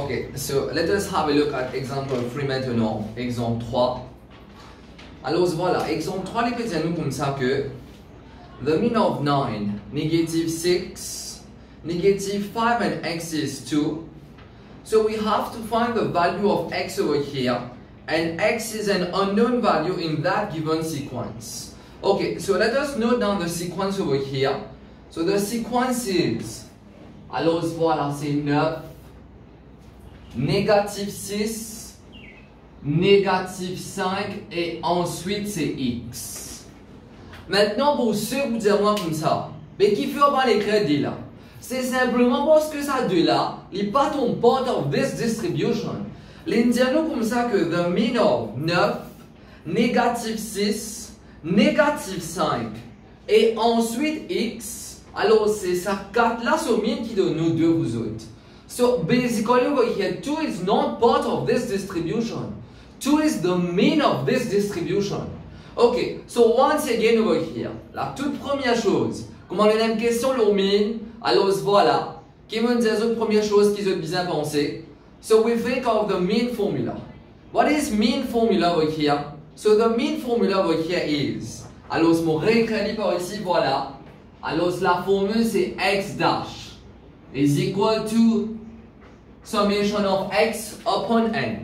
Okay, so let us have a look at example 3 maintenant, exemple 3. Alors voilà, exemple 3, les dire nous comme ça que the mean of 9, negative 6, negative 5 and x is 2. So we have to find the value of x over here, and x is an unknown value in that given sequence. Okay, so let us note down the sequence over here. So the sequence is, alors voilà, c'est 9, négative 6, négative 5 et ensuite c'est x. Maintenant pour ceux qui vous diront comme ça, mais qui fait pas les crédits là, c'est simplement parce que ça de là, il n'est pas ton part of this distribution. L'indiano comme ça que the mean of 9, négative 6, négative 5 et ensuite x, alors c'est ça 4 là sur mean qui donne nous deux vous autres. So basically over here, 2 is not part of this distribution. 2 is the mean of this distribution. Okay, so once again over here, la toute première chose, comme on a une question le mean, alors voilà, qui me dit la première chose qu'ils ont bien pensé. So we think of the mean formula. What is mean formula over here? So the mean formula over here is, alors mon réécrit par ici, voilà. Alors la formule c'est x dash is equal to summation of x upon n.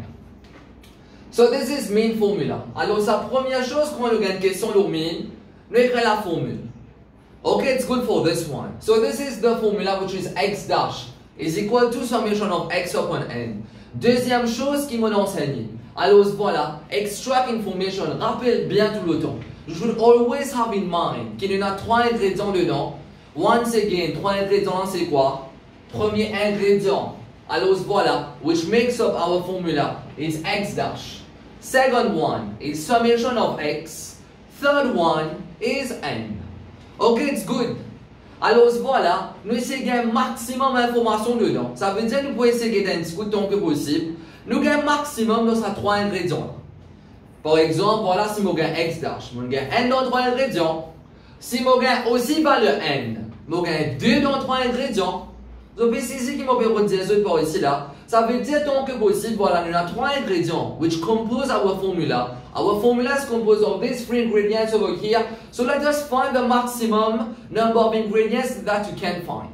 So this is mean formula. Alors sa première chose quand on a une question le mean, nous écrivons la formule. Okay, it's good for this one. So this is the formula which is x dash is equal to summation of x upon n. Deuxième chose qui m'a enseigné. Alors voilà, extract information, rappelle bien tout le temps. You should always have in mind qu'il y en a 3 ingrédients dedans. Once again, 3 ingrédients c'est quoi? Premier ingrédient, alors voilà, which makes up our formula is x dash. Second one is summation of x. Third one is n. Okay, it's good. Alors voilà, nous essayons un maximum d'informations dedans. Ça veut dire que nous pouvons essayer d'être un petit coup de temps que possible. Nous gagnons un maximum dans ces 3 ingrédients. Par exemple, voilà, si je gagne x dash, je gagne n dans 3 ingrédients. Si je gagne aussi valeur n, je gagne 2 dans 3 ingrédients. Donc c'est ici qui m'a permis de dire par ici là. Ça veut dire tant que possible, voilà, nous avons 3 ingrédients which compose our formula. Our formula is composed of these 3 ingredients over here. So let us find the maximum number of ingredients that you can find.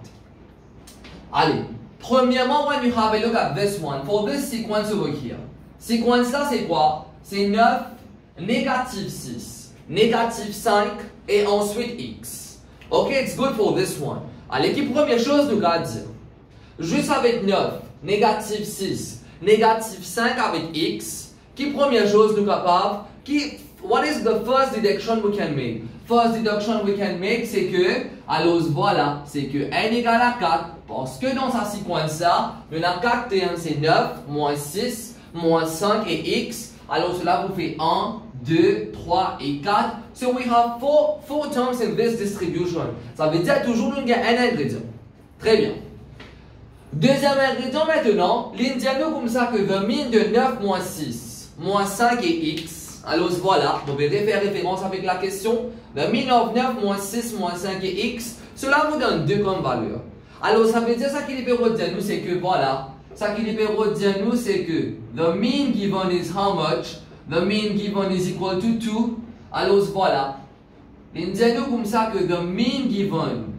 Allez, premièrement, when you have a look at this one, for this sequence over here. Sequence là, c'est quoi? C'est 9, négative 6, négative 5 et ensuite x. Ok, it's good for this one. Allez, qui première chose nous va dire? Juste avec 9, négative 6, négative 5 avec x, qui première chose nous capable? What is the first deduction we can make? First deduction we can make, c'est que, alors voilà, c'est que n égale à 4, parce que dans sa séquence là, nous avons 4 termes, c'est 9, moins 6, moins 5 et x. Alors cela vous fait 1, 2, 3 et 4. So we have four terms in this distribution. Ça veut dire toujours nous avons un ingrédient. Très bien. Deuxième ingrédient maintenant, l'indiano comme ça que the mean de 9 moins 6, moins 5 et x. Alors voilà, vous pouvez faire référence avec la question. The mean of 9 moins 6, moins 5 et x. Cela vous donne 2 comme valeur. Alors ça veut dire ça qu'il peut retenir nous c'est que voilà. Ça qu'il peut retenir nous c'est que the mean given is how much? The mean given is equal to 2. Alors voilà. L'indiano comme ça que the mean given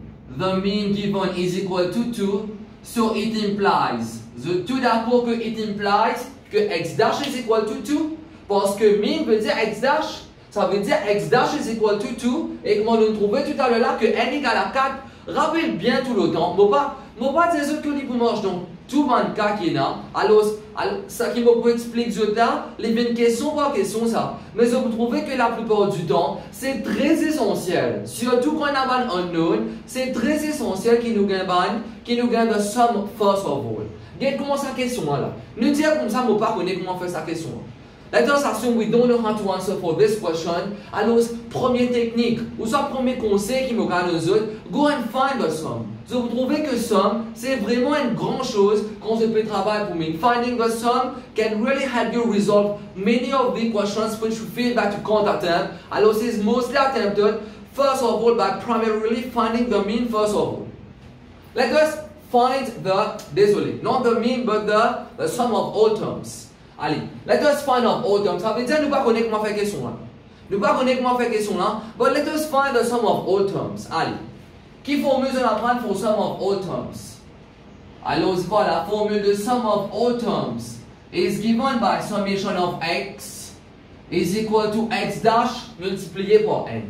is equal to 2. So it implies, tout d'abord que it implies que x dash is equal to 2. Parce que mean veut dire x dash. Ça veut dire x dash is equal to 2. Et comme on a trouvé tout à l'heure là que n égale à 4. Rappelle bien tout le temps. Moi pas dire que les marche donc tout le cas qui est là. Alors ça qui me peut expliquer là, les question par question ça. Mais vous trouvez que la plupart du temps, c'est très essentiel. Surtout quand on a un unknown, c'est très essentiel qu'il nous gagne the sum first of all. Regarde comment sa question là. Nous dire comme ça, moi pas connaître comment faire sa question. Let us assume we don't know how to answer for this question. Alors, première technique, ou soit premier conseil qui me garde aux autres, go and find the sum. So, vous trouvez que sum, c'est vraiment une grande chose quand on peut travailler pour nous. Finding the sum can really help you resolve many of the questions which you feel that you can't attempt. Alors, c'est mostly attempted, first of all, by primarily finding the mean first of all. Let us find désolé, not the mean, but the sum of all terms. Allez, let us find of all terms. Ça veut dire, nous ne pas connaître comment faire question là. Nous ne pas connaître comment faire question là, but let us find the sum of all terms. Allez, qui formule on apprendre pour sum of all terms? Alors, voilà, formule de sum of all terms is given by summation of x is equal to x dash multiplié par n.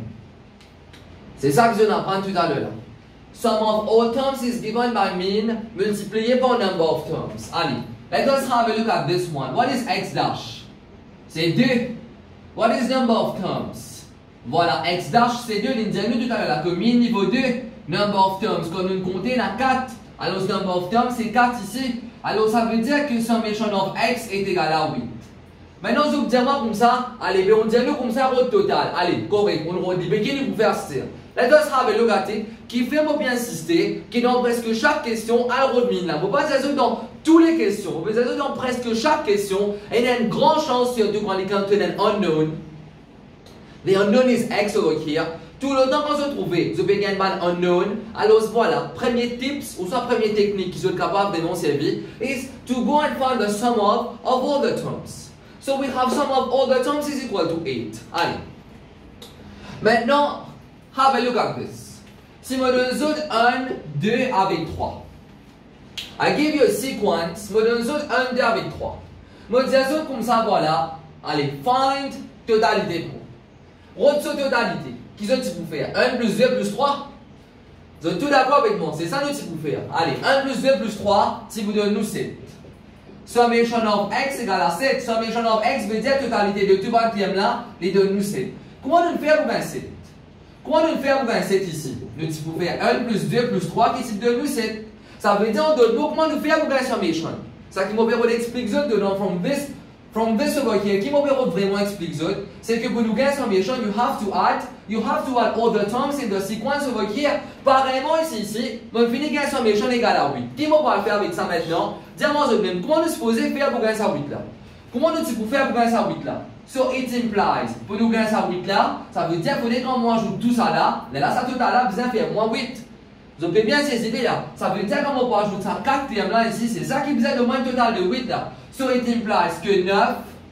C'est ça que je vais apprendre tout à l'heure. Sum of all terms is given by mean multiplié par number of terms. Allez, let us have a look at this one. What is x dash? C'est 2. What is number of terms? Voilà, x dash c'est 2. Nous disons tout à l'heure que mean niveau 2. Number of terms, quand nous comptons, il y a 4. Alors, number of terms, c'est 4 ici. Alors, ça veut dire que summation of x est égal à 8. Maintenant, je vous dis comme ça. Allez, on dit comme ça, au total. Allez, correct, on redit. Mais qui nous faire ça? Let us have a look at it. Qui fait bien insister, qui dans presque chaque question, a le redmine là. On ne peut pas dire ça dans toutes les questions. On peut dire ça dans presque chaque question. Et il y a une grande chance, surtout quand il contiennent un unknown. The unknown is x over here. Tout le temps qu'on se trouve, je peux gagner un unknown. Alors voilà, premier tips ou soit première technique qui sont capables de nous servir is to go and find the sum of all the terms. So we have sum of all the terms is equal to 8. Allez. Maintenant, have a look at this. Si je donne 1, 2 avec 3. I give you a sequence, je donne 1, 2 avec 3. Je dis comme ça, voilà. Allez, find totalité pour. Retrouve totalité. Qui sont pour faire 1 plus 2 plus 3. Vous êtes tous d'accord avec moi? C'est ça nous pour faire. Allez, 1 plus 2 plus 3, si vous donnez nous 7. Summation of x égale à 7. Summation of x veut dire totalité de tout quatrième là, les donne nous 7. Comment nous faire pour gagner 7? Comment nous faire pour gagner 7 ici? Nous pour faire 1 plus 2 plus 3 qui donne nous 7. Ça veut dire en d'autres mots, comment nous faire pour gagner summation? Ça qui m'a expliqué dedans from this over here, qui m'a vraiment expliqué, c'est que pour nous gagner summation, you have to add all the terms in the sequence over here. Pareillement ici, on finit gagner summation égale à 8. Qui m'a faire avec ça maintenant? Dis-moi même, comment nous supposons faire pour gagner ça 8 là? Comment nous supposons faire pour gagner ça 8 là? So it implies, pour nous gagner ça 8 là, ça veut dire que quand on ajoute tout ça là, ça tout à l'heure, besoin faire moins 8. Vous avez bien ces idées là. Ça veut dire qu'on peut ajouter ça quatrième là ici, c'est ça qui besoin de moins total de 8 là. So it implies que 9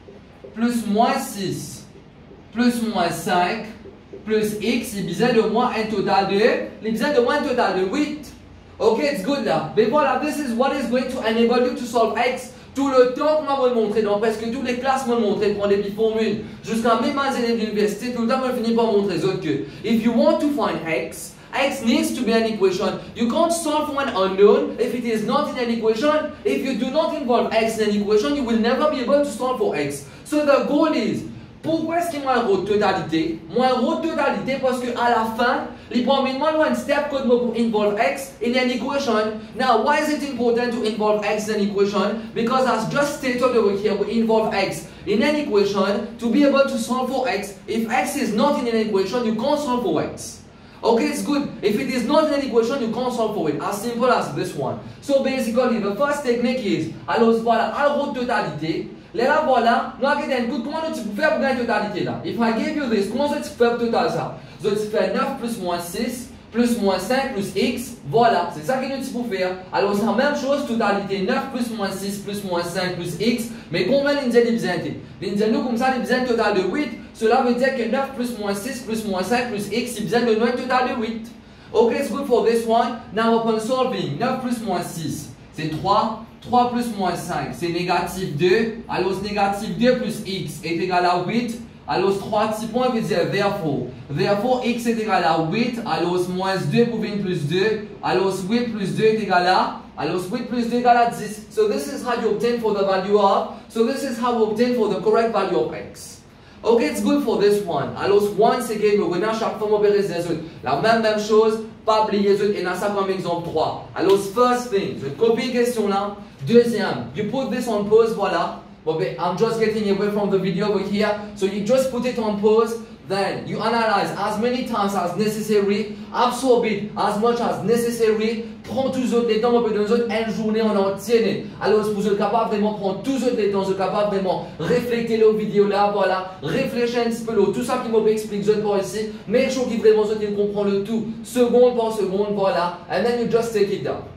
plus moins 6 plus moins 5 plus x, il besoin de moins un total de, il besoin de moins un total de 8. Ok, it's good là. Mais voilà, this is what is going to enable you to solve x. Tout le temps qu'on m'a montré, dans presque toutes les classes m'ont montré, prendre des petites formules, jusqu'à même à l'université, tout le temps on finit par montrer les autres que, if you want to find x needs to be an equation. You can't solve one unknown if it is not in an equation. If you do not involve x in an equation, you will never be able to solve for x. So the goal is, pourquoi est-ce qu'il y a une route totalité? Moi, une route totalité parce qu'à la fin, il prend minimum one step code pour involve x in an equation. Now, why is it important to involve x in an equation? Because as just stated over here, we involve x in an equation to be able to solve for x. If x is not in an equation, you can't solve for x. Okay, it's good. If it is not in an equation, you can't solve for it. As simple as this one. So basically, the first technique is, alors voilà, à la route totalité. Là, voilà, nous avons un coup, comment tu peux faire pour gagner totalité là? If I give you this, comment tu peux faire total ça? Tu fais 9 plus moins 6, plus moins 5, plus x, voilà, c'est ça que nous peux faire. Alors c'est la même chose, totalité 9 plus moins 6, plus moins 5, plus x, mais combien nous avons besoin? Nous comme ça, nous avons besoin total de 8, cela veut dire que 9 plus moins 6, plus moins 5, plus x, il besoin de nous un total de 8. Ok, it's good for this one. Now upon solving, 9 plus moins 6, c'est 3. 3 plus moins 5, c'est négatif 2. Alors négatif 2 plus x est égal à 8. Alors 3 petits points veut dire therefore x est égal à 8. Alors moins 2 pour 20 plus 2. Alors 8 plus 2 est égal à. Alors 8 plus 2 est égal à 10. So this is how you obtain for the value of. So this is how we obtain for the correct value of x. Okay, it's good for this one. Alors once again, nous venons chaque fois on les autres. La même chose. Pas oublier les autres. Et dans ça comme exemple 3. Alors first thing, je copie la question là. Deuxième, you put this on pause, voilà. Okay, I'm just getting away from the video over here. So you just put it on pause. Then you analyze as many times as necessary. Absorb it as much as necessary. Prends tous les temps, on peut donner une journée en entier. Alors vous êtes capable vraiment prendre tous les temps, vous êtes capable vraiment réfléchir les vidéos là, voilà. Réfléchir un petit peu tout ça qui m'a expliqué par ici. Make sure qu'il vraiment vous comprend le tout, seconde par seconde, voilà. And then you just take it down.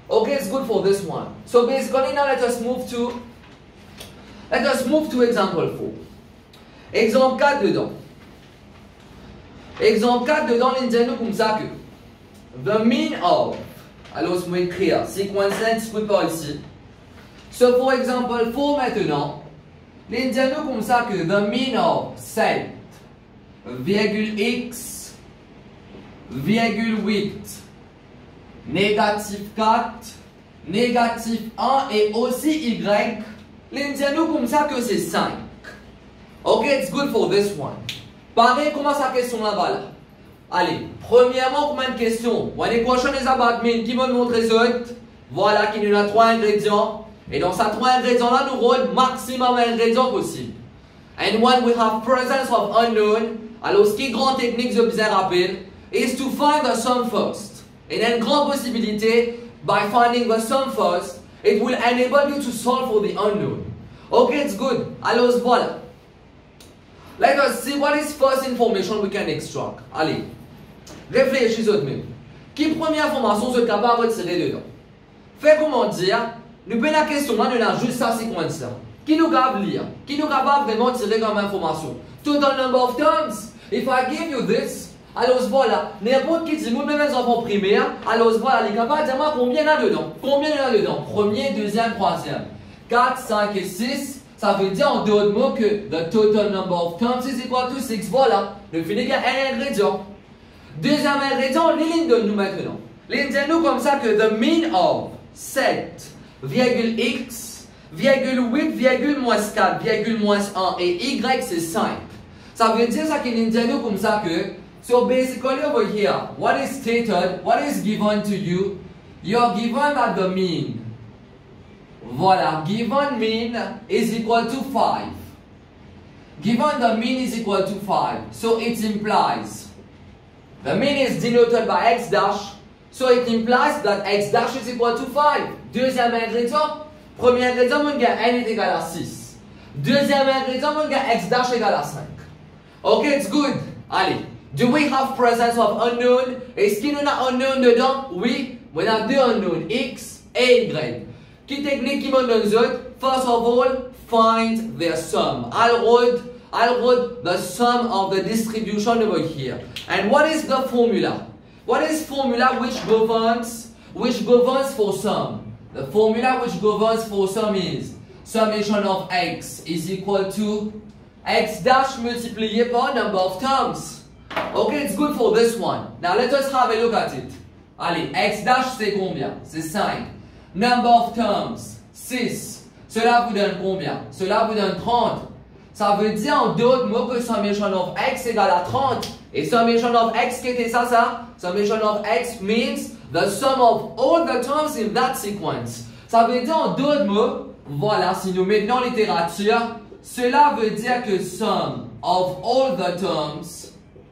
Okay, it's good for this one. So basically now let us move to example 4. Exemple 4 dedans. Exemple 4 dedans, l'indiano comme ça que the mean of, alors je vais écrire sequence 5 discute par ici. So for example 4 maintenant, l'indiano comme ça que the mean of 7, virgule x, virgule 8, négatif 4, négatif 1 et aussi y, l'indiano comme ça que c'est 5. Ok, it's good for this one. Pareil, comment sa question là-bas là? Allez, premièrement, combien de questions? When the question is about mean, qui va nous montrer ça? Voilà qu'il y en a 3 ingrédients. Et dans ces 3 ingrédients là, nous avons maximum d'ingrédients possible. And when we have presence of unknown, alors ce qui est grande technique, je bien rapide, is to find the sum first. Et une grande possibilité, by finding the sum first, it will enable you to solve for the unknown. Okay, it's good. Alors voilà. Let us see what is first information we can extract. Allez, réfléchissez vous-même. Quelle première information vous êtes capable de tirer dedans? Fait comment dire? Nous prenons la question là, nous avons juste ça séquence là. Qui nous capable lire? Qui nous capable vraiment tirer comme information? Total number of terms. If I give you this, alors voilà, n'importe qui dit, même les enfants primaires, alors voilà, les capables de dire moi combien il y en a dedans? Combien il y en a dedans? Premier, deuxième, troisième. 4, 5 et 6. Ça veut dire en d'autres mots que the total number of terms is equal to 6. Voilà, nous finissons avec un ingrédient. Deuxième ingrédient, les lignes de nous maintenant. Les lignes de nous comme ça que the mean of 7, virgule x, virgule 8, virgule moins 4, virgule moins 1 et y c'est 5. Ça veut dire ça que les lignes de nous comme ça que, so basically over here, what is stated, what is given to you, you're given that the mean. Voilà, given mean is equal to 5. Given the mean is equal to 5, so it implies the mean is denoted by x dash, so it implies that x dash is equal to 5. Deuxième ingrédient, premier ingrédient, mon gars, n est égal à 6. Deuxième ingrédient, mon gars, x dash égale à 5. Ok, it's good. Allez, do we have presence of unknown? Est-ce qu'il y en a unknown dedans? Oui, on a deux unknown, x et y. Quelle technique qui me donne autres? First of all, find their sum. I'll write the sum of the distribution over here. And what is the formula? What is formula which governs for sum? The formula which governs for sum is summation of x is equal to x dash multiplié par number of terms. Okay, it's good for this one. Now let us have a look at it. Allez, x dash c'est combien? C'est 5. Number of terms, 6. Cela vous donne combien? Cela vous donne 30. Ça veut dire en d'autres mots que summation of x égale à 30. Et summation of x, qu'est-ce que ça? Summation of x means the sum of all the terms in that sequence. Ça veut dire en d'autres mots, voilà, si nous mettons en littérature, cela veut dire que sum of all the terms,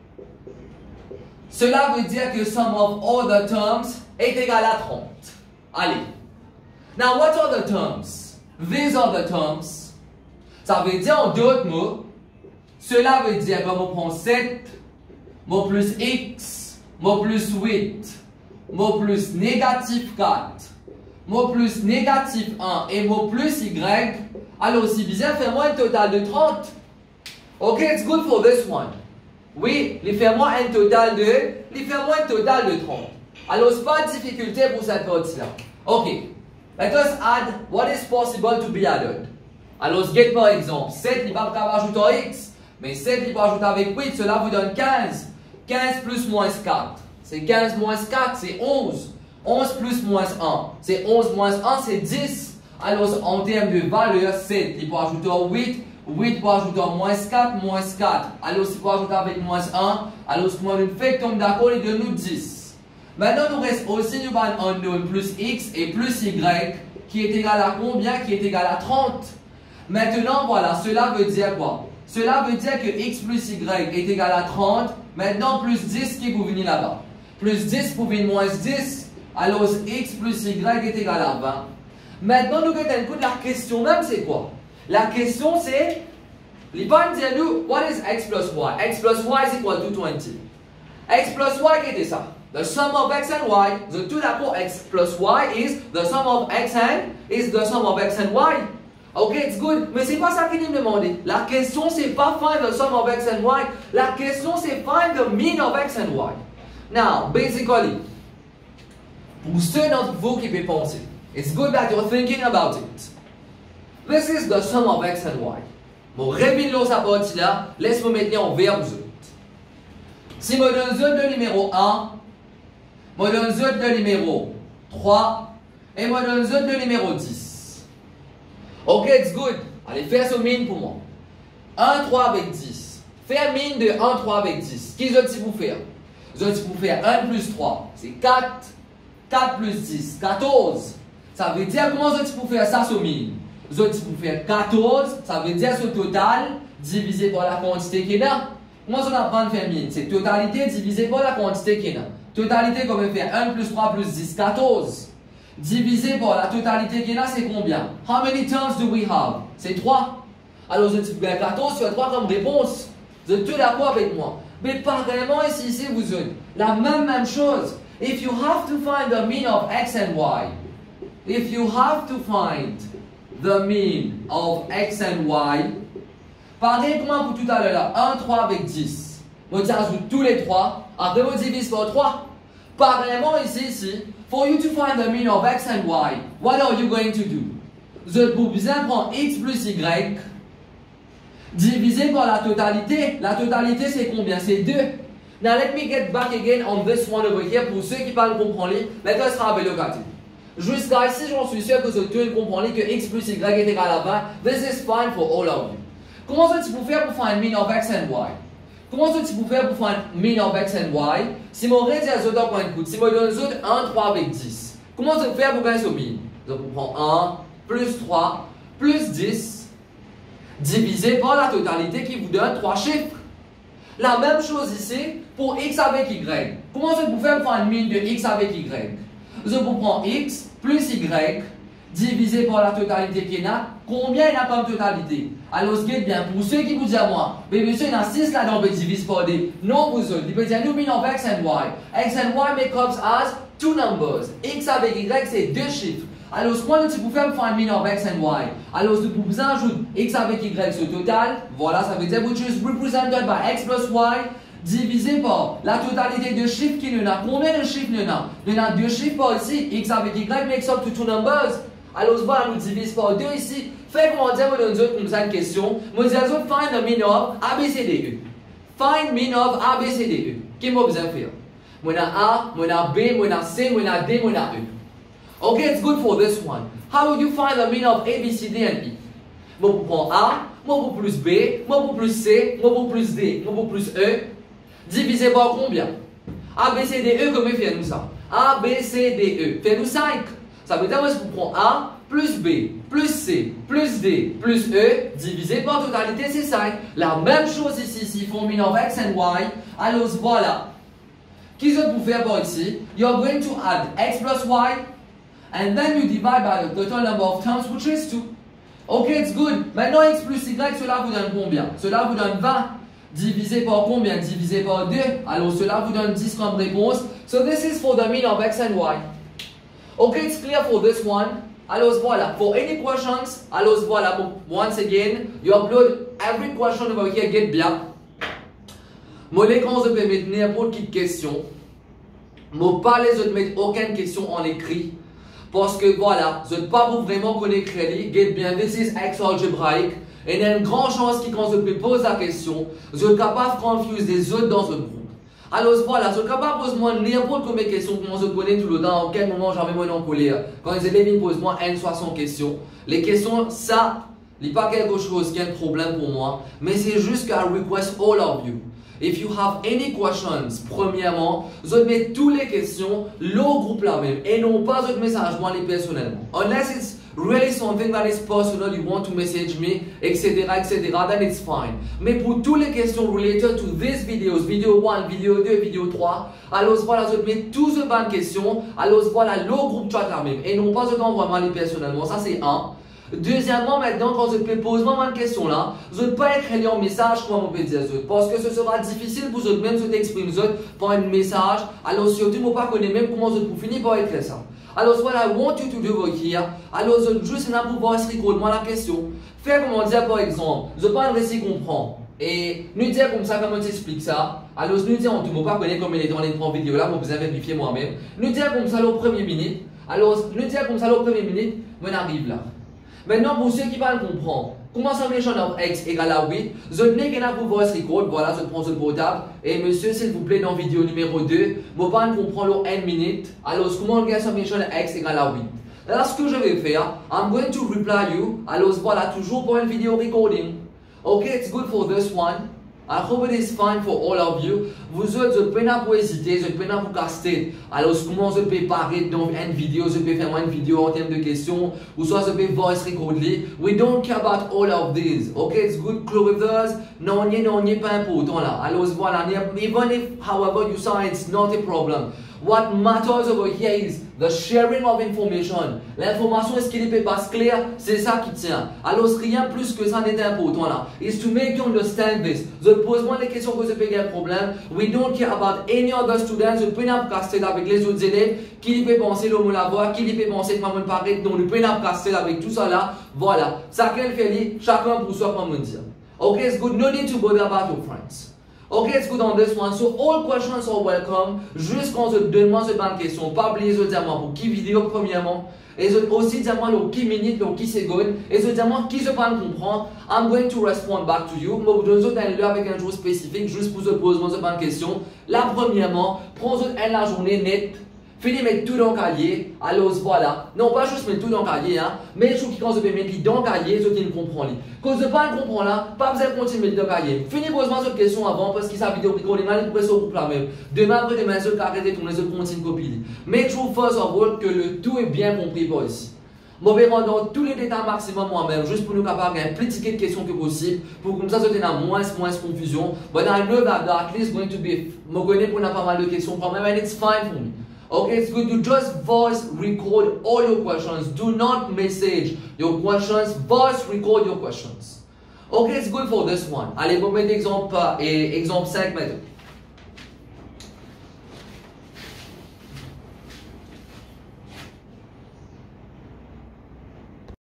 cela veut dire que sum of all the terms est égal à 30. Allez. Now, what are the terms? These are the terms. Ça veut dire en d'autres mots, cela veut dire que on prend 7, mon plus x, mon plus 8, mon plus négatif 4, mon plus négatif 1 et mon plus y, alors si bien fais-moi un total de 30. Ok, it's good for this one. Oui, fais-moi un total de 30. Alors, c'est pas de difficulté pour cette partie-là. Ok. Let us add what is possible to be added. Alors, get par exemple, 7, il va pas ajouter en x, mais 7, il va ajouter avec 8, cela vous donne 15. 15 plus moins 4, c'est 15 moins 4, c'est 11. 11 plus moins 1, c'est 11 moins 1, c'est 10. Alors, en termes de valeur, 7, il peut ajouter en 8, 8 pour ajouter en moins 4, moins 4. Alors, si vous ajoutez avec moins 1, alors, si vous fait tombe d'accord, il donne nous 10. Maintenant, nous reste aussi nous avons unknown plus x et plus y qui est égal à combien? Qui est égal à 30. Maintenant, voilà, cela veut dire quoi? Cela veut dire que x plus y est égal à 30. Maintenant, plus 10 qui vous venir là-bas. Plus 10 pour venir moins 10. Alors, x plus y est égal à 20. Maintenant, nous avons un coup de la question même, c'est quoi? La question, c'est, il va nous dire, what is x plus y? X plus y is equal to 20. X plus y, qu'est-ce que c'est ça? The sum of x and y, tout d'accord, x plus y is the sum of x and y. Ok, it's good. Mais c'est pas ça qu'il me demandait. La question, c'est pas find the sum of x and y. La question, c'est find the mean of x and y. Now, basically, pour ceux d'entre vous qui peuvent penser, it's good that you're thinking about it. This is the sum of x and y. Bon, répète-le sa partie là, laisse-moi mettre en verbe Z. Si je donne Z de numéro 1, je donne Z de numéro 3, et je donne Z de numéro 10. Ok, it's good. Allez, fais ce mine pour moi. 1, 3 avec 10. Fais un mine de 1, 3 avec 10. Qu'est-ce que vous faire? Vous faire 1 plus 3, c'est 4. 4 plus 10, 14. Ça veut dire comment vous faire ça sur mine? Vous faire 14, ça veut dire ce total divisé par la quantité qu'il y a. Comment on apprend à faire mine? C'est totalité divisé par la quantité qu'il y a. Totalité, comme on fait 1 plus 3 plus 10, 14. Divisé par la totalité qu'il y a, c'est combien? How many terms do we have? C'est 3. Alors, vous avez 14 sur 3 comme réponse. Vous êtes tous d'accord avec moi? Mais pareillement, ici, vous êtes la même chose. If you have to find the mean of x and y, if you have to find the mean of x and y, pareil comme pour tout à l'heure, 1, 3 avec 10. Vous ajoutez tous les 3, après vous divisez par 3. Pareillement ici, for you to find the mean of x and y, what are you going to do? Vous avez besoin de prendre x plus y, divisé par la totalité. La totalité c'est combien? C'est 2. Now let me get back again on this one over here. Pour ceux qui parlent comprendre, let us have a look at it. Jusqu'à ici, j'en suis sûr que vous tous comprenez que x plus y est égal à 20. This is fine for all of you. Comment est-ce que vous faire pour find mean of x and y? Comment est-ce que vous faire pour find mean of x and y? Si mon rédit à zone point de si mon donne zone 1, 3 avec 10. Comment est-ce que vous faire pour gagner ce mean? Donc on prend 1 plus 3 plus 10 divisé par la totalité qui vous donne 3 chiffres. La même chose ici pour x avec y. Comment est-ce que vous faire pour find mean de x avec y? Je prends x plus y divisé par la totalité qu'il y a. Combien il y a comme totalité? Alors, ce qui est bien, pour ceux qui vous disent à moi, mais monsieur, il y a 6 là-dedans, on peut diviser par des. Non, vous autres, il peut dire, nous, mean of x and y. X and y make up as 2 numbers. X avec y, c'est 2 chiffres. Alors, ce qu'on peut faire pour find mean of x and y. Alors, si vous ajoutez x avec y, ce total, voilà, ça veut dire, which is represented by x plus y. Divisé par la totalité de chiffres qu'il y en a. Combien de chiffres il y en a? Il y en a 2 chiffres par ici. X avec y makes up to 2 numbers. Alors, voilà, nous divise par 2 ici. Fait comment dire, vous donne comme ça une question. Vous dites, find the mean of ABCDE. Find mean of ABCDE. Qu'est-ce que vous besoin faire? Moi, A, moi, B, moi, C, moi, D, moi, E. Okay, it's good for this one. How would you find the mean of A, B, C, D, and E? Moi, vous prenez A, moi, vous plus B, moi, vous plus C, moi, vous plus D, moi, vous plus E. Divisé par combien? A, B, C, D, E, comment fait-nous ça? A, B, C, D, E. Fais-nous 5. Ça veut dire que vous prenez A, plus B, plus C, plus D, plus E, divisé par totalité, c'est 5. La même chose ici, s'ils font mean of x and y. Alors voilà. Qu'est-ce que vous faire par ici? You're going to add x plus y, and then you divide by the total number of terms, which is 2. Ok, it's good. Maintenant, x plus y, cela vous donne combien? Cela vous donne 20. Divisé par combien? Divisé par 2. Alors cela vous donne 10 comme réponse. So this is for the mean of x and y. Okay, it's clear for this one. Alors voilà. For any questions, alors voilà. Once again, you upload every question over here. Get bien. Moi, quand je peux mettre n'importe quelle question, moi pas les autres mettre aucune question en écrit. Parce que voilà, je ne pas vous vraiment connaître crédit. Get bien. This is X algebraic. Et il y a une grande chance que quand je peux poser la question, je suis capable de confuser les autres dans un groupe. Alors voilà, je suis capable de poser moi n'importe quelle question, comment je connais tout le temps, à quel moment j'avais moi en colère. Quand les élèves posent moi N60 questions, les questions, ça, n'est pas quelque chose qui est un problème pour moi, mais c'est juste qu'à request all of you. If you have any questions, premièrement, je mets toutes les questions, le groupe là même, et non pas de message moi les personnellement. Unless it's really something that is personal, you want to message me, etc., then it's fine. Mais pour toutes les questions related to these videos, vidéo 1, vidéo 2, vidéo 3, alors voilà, je mets toutes les bonnes questions, alors voilà, le groupe chat là même, et non pas de vraiment les personnellement, ça c'est un. Deuxièmement, maintenant, quand je peux poser une question là, je ne peux pas écrire un message, comment on peut dire, parce que ce sera difficile pour vous même de exprimer par un message. Alors, surtout, je ne pas connaître même comment je peux finir par écrire ça. Alors, what I want you to do over here, alors, je juste là pour voir moi la question. Faire comment dire, par exemple, je parle de récit comprendre. Et nous dire comme ça, comment tu expliques ça. Alors, nous dire, on ne peut pas connaître comme il est dans les 30 vidéos là, pour vous vérifier moi-même. Nous dire comme ça, le premier minute. Alors, nous dire comme ça, le premier minute, on arrive là. Maintenant, pour ceux qui veulent comprendre, comment summation of x égale à 8, je n'ai qu'un pour voice record, voilà, je prends ce portable, et monsieur, s'il vous plaît, dans la vidéo numéro 2, je vais comprendre le 1 minute, alors comment on gagne summation of x égale à 8. Alors, ce que je vais faire, I'm going to reply you, alors voilà, toujours pour une vidéo recording. Okay, it's good for this one. I hope it is fine for all of you. Vous autres, je ne peux pas hésiter, je ne peux pas vous caster. Alors, comment je peux parler dans une vidéo, je peux faire une vidéo en termes de questions, ou soit je peux voice recorder. We don't care about all of these. Okay, it's good with us. Non, n'est pas important là. Alors, voilà, even if, however you say it's not a problem. What matters over here is the sharing of information. L'information, est-ce qu'il peut passer clair? C'est ça qui tient. Alors, rien plus que ça n'est important là. Is to make you understand this. Je pose moi les questions que je peux avoir un problème. We don't care about any other students. Je peux pas caster avec les autres élèves. Qui peut penser le mot la voix? Qui peut penser comment me parler? Donc, nous peut pas caster avec tout ça là. Voilà. Ça qu'elle fait, chacun pour soi comme on dit. Okay, it's good. No need to bother about your friends. Okay, it's good on this one. So all questions are welcome. Juste quand je demande cette bonne question, pas oublier de dire pour qui vidéo premièrement, et aussi dire moi qui minute, qui seconde, et je dire moi qui je peux comprendre. I'm going to respond back to you. Mais vous donnez avec un jour spécifique, juste pour se poser cette bonne question. Là premièrement, prends la journée nette. Fini mettre tout dans le cahier, alors voilà. Non, pas juste mettre tout dans le cahier, hein, mais je trouve que quand je peux mettre dans le cahier, je ne comprends pas. Quand je ne comprends pas là, pas besoin de continuer de mettre dans le cahier. Fini poser cette question avant parce que sa vidéo recording, il pourrait se groupe là même. Demain, après demain, je vais arrêter de tourner, je continue de copier. Mais je trouve first of all que le tout est bien compris par ici. Je vais rendre tous les détails maximum moi-même, juste pour nous capables un plus ticket de questions que possible, pour comme ça, ça tenir moins confusion. But I know that at least going to be, je connais pour pas mal de questions quand même, and it's fine for me. Okay, it's good to just voice record all your questions. Do not message your questions. Voice record your questions. Okay, it's good for this one. Allez, pour mettre exemple 5 maintenant.